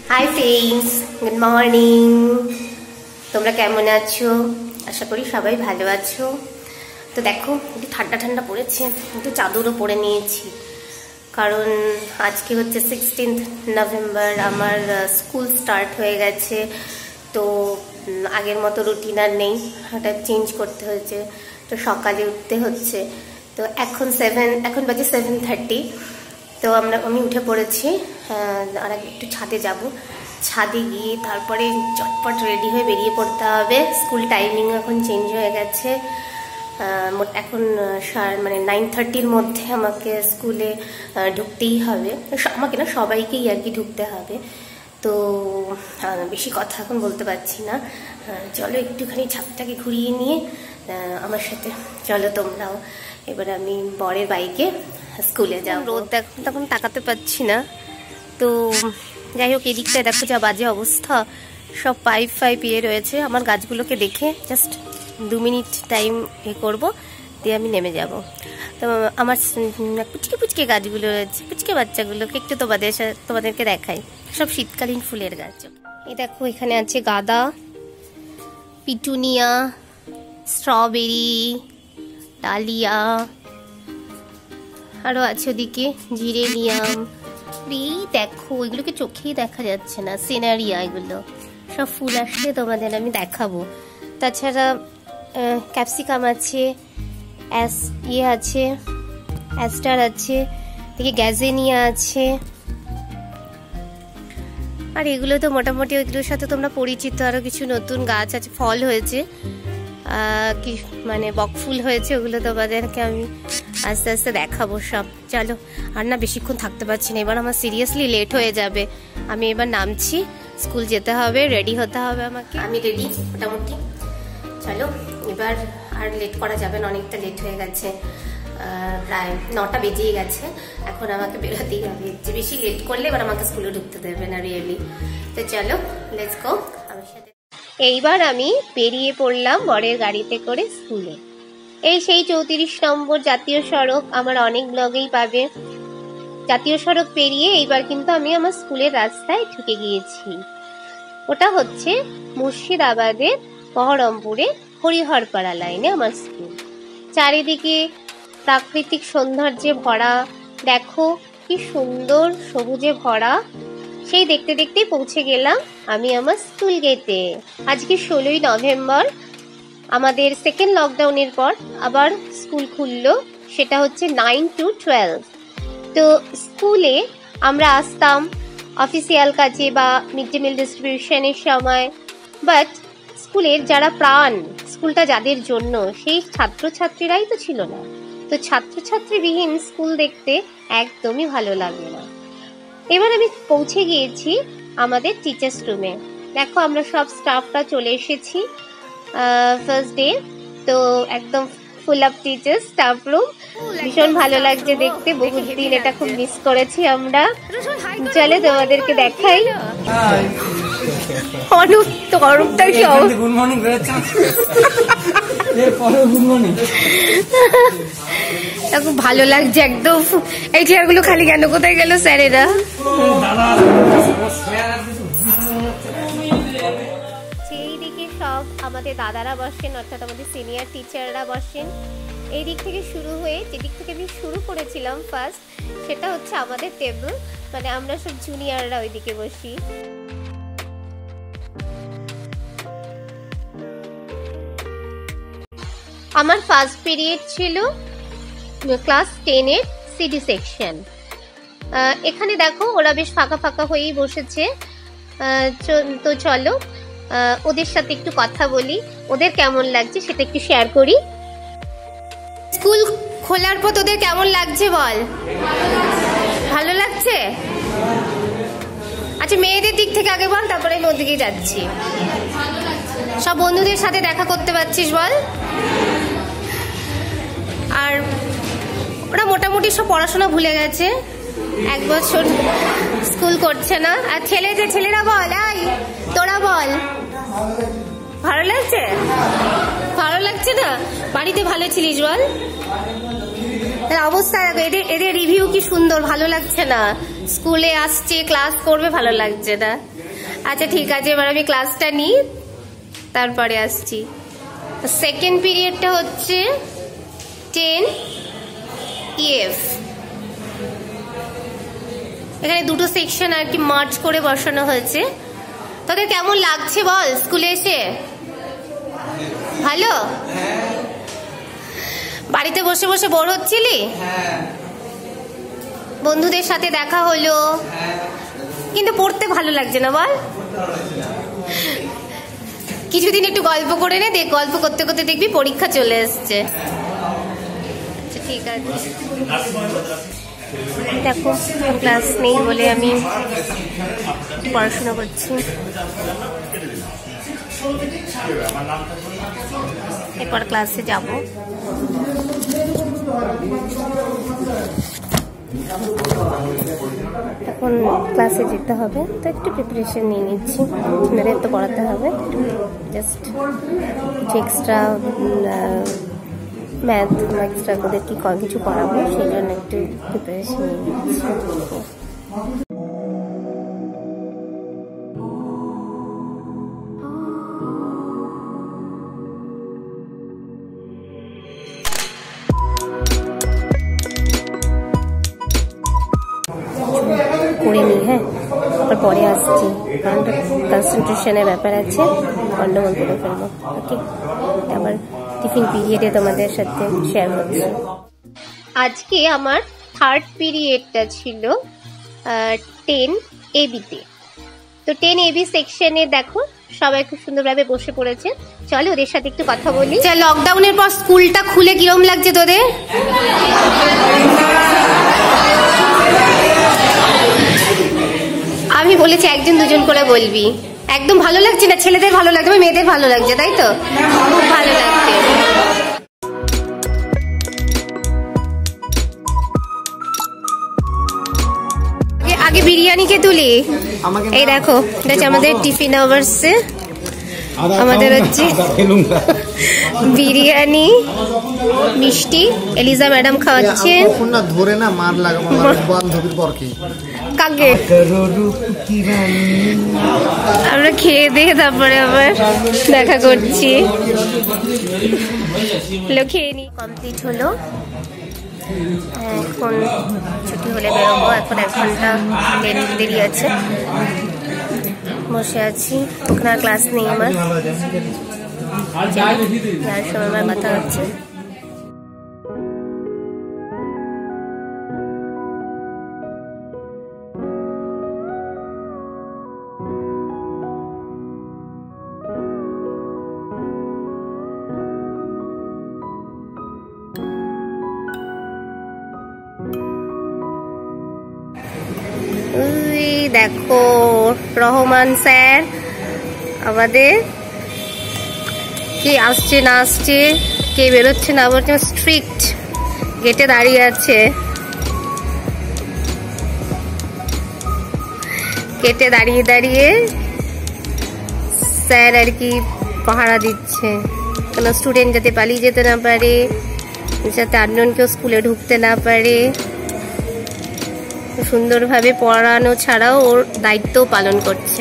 Hi friends, good morning. তোমরা কেমন আছো? আশা করি সবাই ভালো আছো। তো দেখো, একটু ঠান্ডা ঠান্ডা পড়েছে, একটু চাদরও পরে নিয়েছি, কারণ আজকে হচ্ছে 16 নভেম্বর। আমার স্কুল স্টার্ট হয়ে গেছে, তো আগের মতো রুটিন আর নেই, ওটা চেঞ্জ করতে হয়েছে। তো সকালে উঠতে হচ্ছে। তো এখন বাজে 7:30। তো আমি উঠে পড়েছি, আর একটু ছাদে যাব। ছাদে গিয়ে তারপরে চটপট রেডি হয়ে বেরিয়ে পড়তে হবে। স্কুল টাইমিং এখন চেঞ্জ হয়ে গেছে। এখন 9:30-র মধ্যে আমাকে স্কুলে ঢুকতেই হবে। আমাকে না, সবাইকেই আর কি ঢুকতে হবে। তো বেশি কথা এখন বলতে পারছি না। চলো একটুখানি ছাদটাকে ঘুরিয়ে নিয়ে আমার সাথে চলো তোমরাও। এবার আমি বরের বাইকে স্কুলে যাব। রোদ তখন তাকাতে পাচ্ছি না। তো যাই হোক, এদিকটায় দেখো যা বাজে অবস্থা, সব পাইপ ইয়ে রয়েছে। আমার গাছগুলোকে দেখে জাস্ট 2 মিনিট টাইম করবো, দিয়ে আমি নেমে যাব। তো আমার পুচকে গাছগুলো রয়েছে, পুচকে বাচ্চাগুলোকে একটু তোমাদেরকে দেখাই। সব শীতকালীন ফুলের গাছ। এই দেখো, এখানে আছে গাঁদা, পিটুনিয়া, স্ট্রবেরি, ডালিয়া, আরো আছে ওদিকে জিরেনিয়াম। দেখো, এগুলোকে চোখেই দেখা যাচ্ছে না, সিনারিয়া। এগুলো সব ফুল আসলে তোমাদের আমি দেখাবো। তাছাড়া ক্যাপসিকাম আছে, আছে অ্যাস্টার আছে, দেখি গ্যাজেনিয়া আছে। আর এগুলো তো মোটামুটি ওইগুলোর সাথে তোমরা পরিচিত। আরো কিছু নতুন গাছ আছে, ফল হয়েছে, কি বকফুল হয়েছে। ওগুলো তোমাদেরকে আমি আস্তে আস্তে দেখাবো সব। চলো, আর না বেশিক্ষণ থাকতে পারছি না, এবার আমার সিরিয়াসলি লেট হয়ে যাবে। আমি এবার নামছি, স্কুল যেতে হবে, রেডি হতে হবে আমাকে। আমি রেডি মোটামুটি। চলো, এবার আর লেট করা যাবে না, অনেকটা লেট হয়ে গেছে, প্রায় 9টা বেজেই গেছে। এখন আমাকে বেরোতেই হবে, যে বেশি লেট করলে এবার আমাকে স্কুলে ঢুকতে দেবে না রিয়েলি। তো চলো, লেটস গো আমার সাথে। এইবার আমি বেরিয়ে পড়লাম বরের গাড়িতে করে স্কুলে। এই সেই 34 নম্বর জাতীয় সড়ক, আমার অনেক ব্লগেই পাবে। জাতীয় সড়ক পেরিয়ে এইবার কিন্তু আমি আমার স্কুলের রাস্তায় ঢুকে গিয়েছি। ওটা হচ্ছে মুর্শিদাবাদের বহরমপুরে হরিহরপাড়া লাইনে আমার স্কুল। চারিদিকে প্রাকৃতিক সৌন্দর্যে ভরা, দেখো কি সুন্দর সবুজে ভরা। সেই দেখতে দেখতেই পৌঁছে গেলাম আমি আমার স্কুল গেটে। আজকে 16ই নভেম্বর, আমাদের সেকেন্ড লকডাউনের পর আবার স্কুল খুললো, সেটা হচ্ছে 9 to 12। তো স্কুলে আমরা আসতাম অফিসিয়াল কাজে বা মিড ডে মিল ডিস্ট্রিবিউশনের সময়, বাট স্কুলের যারা প্রাণ, স্কুলটা যাদের জন্য, সেই ছাত্রছাত্রীরাই তো ছিল না। তো ছাত্রছাত্রীবিহীন স্কুল দেখতে একদমই ভালো লাগে না। এবার আমি পৌঁছে গিয়েছি আমাদের টিচার্স রুমে। দেখো, আমরা সব স্টাফরা চলে এসেছি ফার্স্ট ডে। তো একদম full of teachers staff room, ভীষণ ভালো লাগছে দেখতে। বহুত দিন এটা খুব মিস করেছি আমরা। চলে তোমাদেরকে দেখাই। Good morning. খুব ভালো লাগছে একদম। এই চেয়ারগুলো খালি কেন? কোথায় গেল স্যারেরা? সেই দিকে সব আমাদের দাদারা বসেন, অর্থাৎ আমাদের সিনিয়র টিচাররা বসেন। এই দিক থেকে শুরু হয়ে যেদিক থেকে আমি শুরু করেছিলাম ফার্স্ট, সেটা হচ্ছে আমাদের টেবিল, আমরা সব জুনিয়ররা ওইদিকে বসি। আমার ফার্স্ট পিরিয়ড ছিল ক্লাস 10-এর সিডি সেকশন। এখানে দেখো, ওরা বেশ ফাঁকা ফাঁকা হয়েই বসেছে। তো চলো ওদের সাথে একটু কথা বলি, ওদের কেমন লাগছে সেটা একটু শেয়ার করি। স্কুল খোলার পর তোদের কেমন লাগছে বল? ভালো লাগছে? আচ্ছা, মেয়েদের দিক থেকে আগে বল, তারপরে আমি ওদিকে যাচ্ছি। সব বন্ধুদের সাথে দেখা করতে পারছিস বল? আর ওরা মোটামুটি সব পড়াশোনা ভুলে গেছে, 1 বছর স্কুল করছে না। আর ছেলেরা বল, তোরা বল, ভালো লাগছে? ভালো লাগছে না? বাড়িতে ভালো ছিলিস বল? অবস্থা এদের রিভিউ কি সুন্দর, ভালো লাগছে না? স্কুলে আসছে, ক্লাস করবে, ভালো লাগছে না। আচ্ছা ঠিক আছে, এবার আমি ক্লাসটা নিই, তারপরে আসছি। সেকেন্ড পিরিয়ডটা হচ্ছে 10 EF। এখানে দুটো সেকশন আর কি মার্চ করে বসানো হয়েছে। তোদের কেমন লাগছে বল স্কুলে এসে? ভালো? বাড়িতে বসে বসে বোর হচ্ছিলি? বন্ধুদের সাথে দেখা হলো, কিন্তু পড়তে ভালো লাগছে না বল? কিছুদিন একটু গল্প করে নে, দেখ গল্প করতে করতে দেখবি পরীক্ষা চলে এসছে। আচ্ছা ঠিক আছে। দেখো ক্লাস নেই বলে আমি পড়াশোনা করছি। এরপর ক্লাসে যাব। এখন ক্লাসে যেতে হবে, তো একটু প্রিপারেশন নিয়ে নিচ্ছি। আপনাদের তো পড়াতে হবে, জাস্ট এক্সট্রা ম্যাথ এক্সট্রা ওদের কি কিছু করাবো, সেই জন্য একটু প্রিপারেশন নিয়ে নিচ্ছি। করে নিই, হ্যাঁ, তারপর পরে আসছি, কারণ কনসেন্ট্রেশনের ব্যাপার আছে, গন্ডগোল করে ফেলবো। ওকে, আবার টিফিন পিরিয়ডে তোমাদের সাথে শেয়ার করছি। আজকে আমার থার্ড পিরিয়ডটা ছিল 10 AB-তে। তো 10 AB সেকশনে দেখো সবাই খুব সুন্দরভাবে বসে পড়েছে। চলো ওদের সাথে একটু কথা বলি। লকডাউনের পর স্কুলটা খুলে কিরম লাগছে তোদের? আমি বলেছি একজন দুজন করে বলবি। একদম ভালো লাগছে না? ছেলেদের ভালো লাগছে, মেয়েদের ভালো লাগছে, তাই তো? খুব ভালো লাগছে। আগে বিরিয়ানিকে তুলি। এই দেখো, এটা হচ্ছে আমাদের টিফিন আওয়ার্সে আমাদের হচ্ছে বিরিয়ানি, মিষ্টি। এলিজা ম্যাডাম খাওয়াচ্ছে। ধরে না মার লাগাবো বান্ধবীর পর কি কাকে আমরা খেয়ে দিয়ে তারপরে আবার দেখা করছি। খেয়ে নি, কমপ্লিট হলো। এখন ছুটি হলে বেরোবো। এখন 1 ঘন্টা দেরি আছে। বসে আছি, ওখানে ক্লাস নেই আমার, যার সময় আমার কথা হচ্ছে। দেখো রহমান স্যার আমাদের, কে আসছে না আসছে, কে বেরোচ্ছে না বেরোচ্ছে, স্ট্রিক্ট গেটে দাঁড়িয়ে আছে। গেটে দাঁড়িয়ে দাঁড়িয়ে স্যার আর কি পাহারা দিচ্ছে, কোনো স্টুডেন্ট যাতে পালিয়ে যেতে না পারে, যাতে আননোন কেউ স্কুলে ঢুকতে না পারে। সুন্দরভাবে পড়ানো ছাড়াও ওর দায়িত্বও পালন করছে।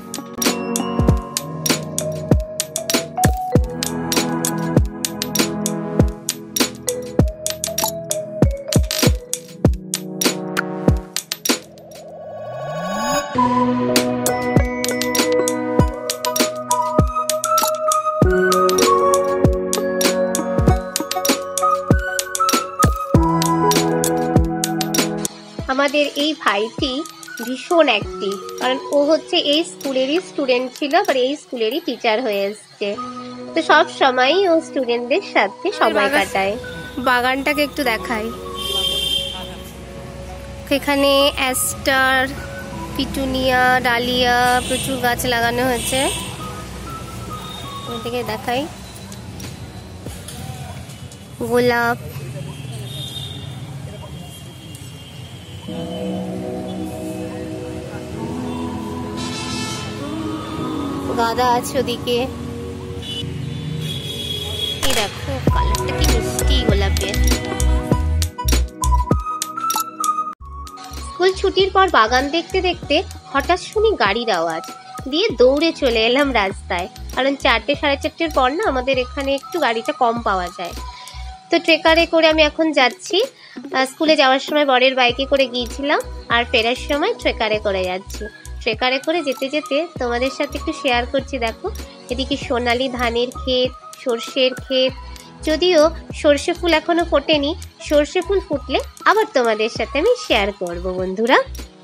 আমাদের এই ভাইটি ভীষণ অ্যাক্টিভ, কারণ ও হচ্ছে এই স্কুলেরই স্টুডেন্ট ছিল, আবার এই স্কুলেরই টিচার হয়ে এসছে। তো সব সময় ও স্টুডেন্টদের সাথে সময় কাটায়। বাগানটাকে একটু দেখাই। এখানে অ্যাস্টার, পিটুনিয়া, ডালিয়া প্রচুর গাছ লাগানো হয়েছে। ওইদিকে দেখাই, গোলাপ, গাঁদা আছে ওদিকে। এই দেখো কালারটা কি মিষ্টি গোলাপের। স্কুল ছুটির পর বাগান দেখতে দেখতে হঠাৎ শুনি গাড়ির আওয়াজ। দিয়ে দৌড়ে চলে এলাম রাস্তায়, কারণ 4টে 4:30 পর না আমাদের এখানে একটু গাড়িটা কম পাওয়া যায়। তো ট্রেকারে করে আমি এখন যাচ্ছি। স্কুলে যাওয়ার সময় বরের বাইকে করে গিয়েছিলাম, আর ফেরার সময় ট্রেকারে করে যাচ্ছি। ট্রেকারে করে যেতে যেতে তোমাদের সাথে একটু শেয়ার করছি। দেখো এদিকে সোনালি ধানের ক্ষেত, সর্ষের ক্ষেত, যদিও সর্ষে ফুল এখনো ফোটেনি, সর্ষে ফুল ফুটলে আবার তোমাদের সাথে আমি শেয়ার করব বন্ধুরা।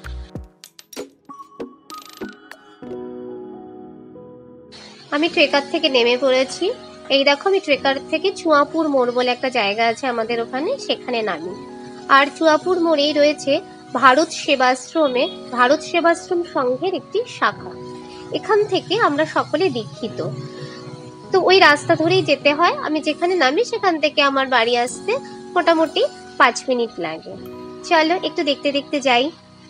আমি ট্রেকার থেকে নেমে পড়েছি। এই দেখো আমি ট্রেকার থেকে চুয়াপুর মোড় বলে একটা জায়গা আছে আমাদের ওখানে, সেখানে নামি। আর চুয়াপুর মোড়েই রয়েছে ভারত সেবাশ্রম সংঘের একটি শাখা। এখান থেকে আমরা সকলে দীক্ষিত। তো ওই রাস্তা ধরেই যেতে হয়। আমি যেখানে নামি সেখান থেকে আমার বাড়ি আসতে মোটামুটি 5 মিনিট লাগে। চলো একটু দেখতে দেখতে যাই।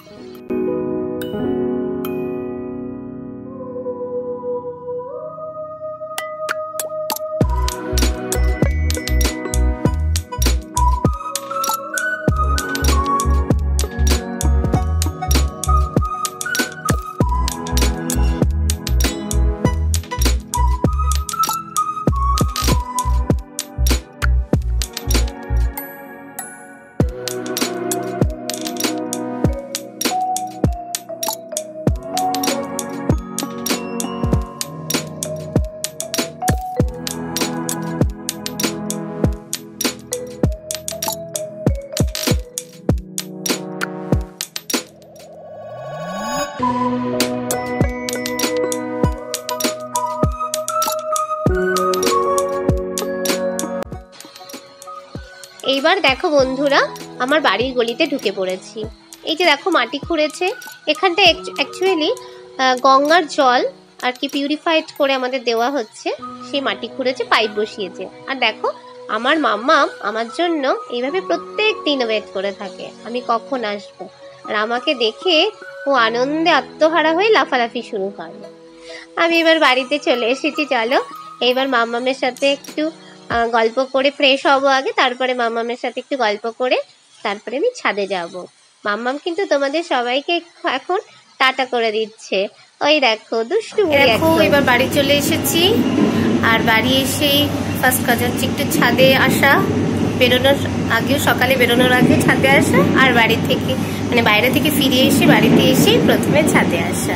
এইবার দেখো বন্ধুরা, আমার বাড়ির গলিতে ঢুকে পড়েছি। এই যে দেখো মাটি খুঁড়েছে, এখানটা অ্যাকচুয়ালি গঙ্গার জল আর কি পিউরিফাইড করে আমাদের দেওয়া হচ্ছে। সেই মাটি খুঁড়েছে, পাইপ বসিয়েছে। আর দেখো আমার মাম্মা আমার জন্য এইভাবে প্রত্যেক দিন ওয়েট করে থাকে আমি কখন আসবো। আর আমাকে দেখে ও আনন্দে আত্মহারা হয়ে লাফালাফি শুরু করে। আমি এবার বাড়িতে চলে এসেছি। চলো এইবার মাম্মামের সাথে একটু গল্প করে ফ্রেশ হবো আগে, তারপরে মাম্মামের সাথে একটু গল্প করে তারপরে আমি ছাদে যাব। মাম্মাম কিন্তু তোমাদের সবাইকে এখন টাটা করে দিচ্ছে। ওই দেখো দুষ্টু। দেখো এবার বাড়ি চলে এসেছি। আর বাড়ি এসেই ফার্স্ট কাজ হচ্ছে একটু ছাদে আসা, বেরোনোর আগেও, সকালে বেরোনোর আগে ছাদে আসা, আর বাড়ি থেকে মানে বাইরে থেকে ফিরে এসে বাড়িতে এসেই প্রথমে ছাদে আসা।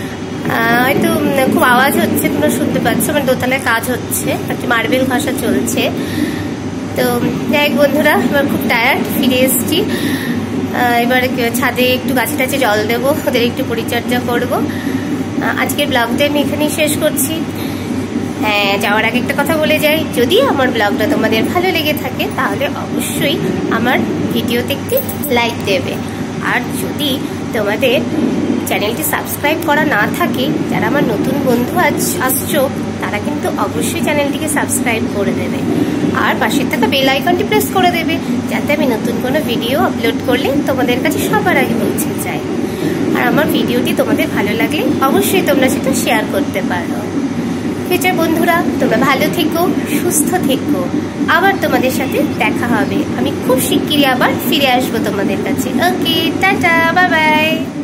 হয়তো খুব আওয়াজ হচ্ছে, তোমরা শুনতে পাচ্ছ, মানে দোতলায় কাজ হচ্ছে, একটা মার্বেল ঘষা চলছে। তো যাই হোক বন্ধুরা, এবার খুব টায়ার্ড, ফিরে এসেছি। এবার ছাদে একটু গাছে টাছে জল দেবো, ওদের একটু পরিচর্যা করব। আজকের ব্লগটা আমি এখানেই শেষ করছি। হ্যাঁ, যাওয়ার আগে একটা কথা বলে যাই, যদি আমার ব্লগটা তোমাদের ভালো লেগে থাকে তাহলে অবশ্যই আমার ভিডিওতে একটি লাইক দেবে। আর যদি তোমাদের চ্যানেলটি সাবস্ক্রাইব করা না থাকে, যারা আমার নতুন বন্ধু আসছো তারা কিন্তু অবশ্যই চ্যানেলটিকে সাবস্ক্রাইব করে দেবে। আর পাশে থাকা বেল আইকনটি প্রেস করে দেবে, যাতে আমি নতুন কোনো ভিডিও আপলোড করলে তোমাদের কাছে সবার আগে পৌঁছে যায়। আর আমার ভিডিওটি তোমাদের ভালো লাগলে অবশ্যই তোমরা সেটা শেয়ার করতে পারো। ফিউচার বন্ধুরা, তোমরা ভালো থেকো, সুস্থ থেকো। আবার তোমাদের সাথে দেখা হবে। আমি খুব শিগগিরই আবার ফিরে আসবো তোমাদের কাছে। Okay, tata, bye by.